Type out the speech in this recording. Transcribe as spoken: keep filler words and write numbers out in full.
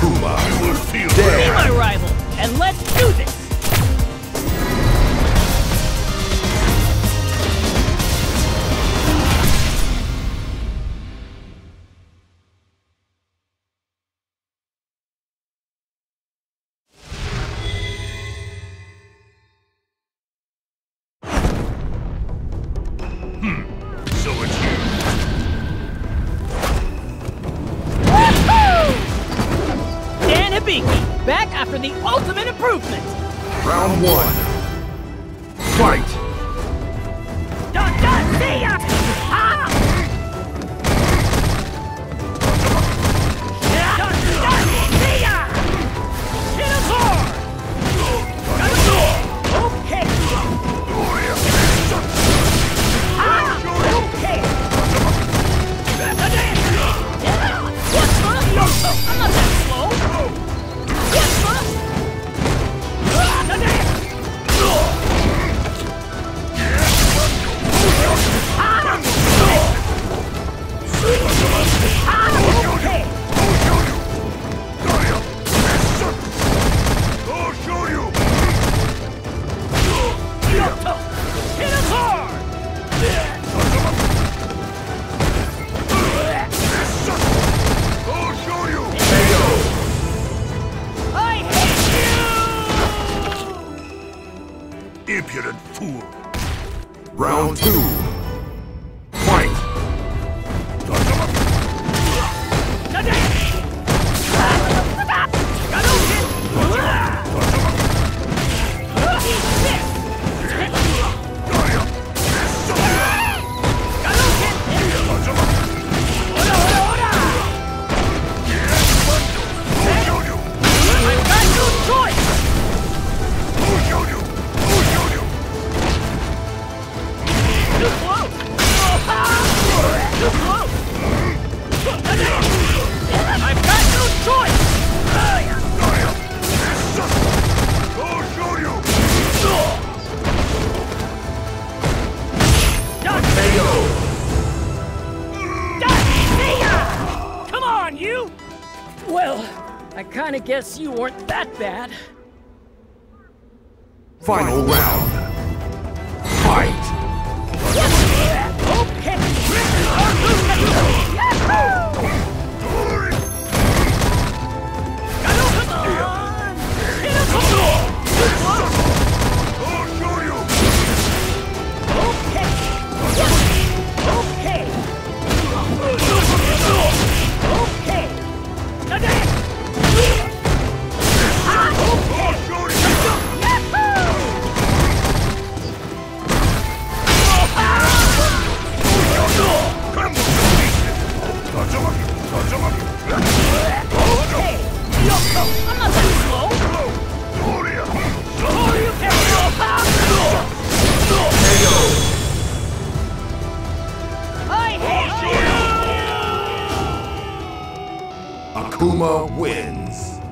Akuma. You will feel Be Dead. my rival, and let's do this! So it's you. Dan Hibiki, back after the ultimate improvement! Round one. Fight. Dun dun, see ya! Ah! Dun dun, see ya! Hit us hard! Okay! Ah! Okay! What's up? I'm not that slow! What's up? Impudent fool! Round two. Fight. I've got no choice! Too close! Too close! I've got no choice! Come on, you! Well, I kinda guess you weren't that bad. Final round. Fight. Okay! Yahoo! Come on! Hit us all! Okay! Okay! Okay! Ah, okay! Okay! Yoko, I'm not that slow! Oh, you can't I hate you! Akuma wins.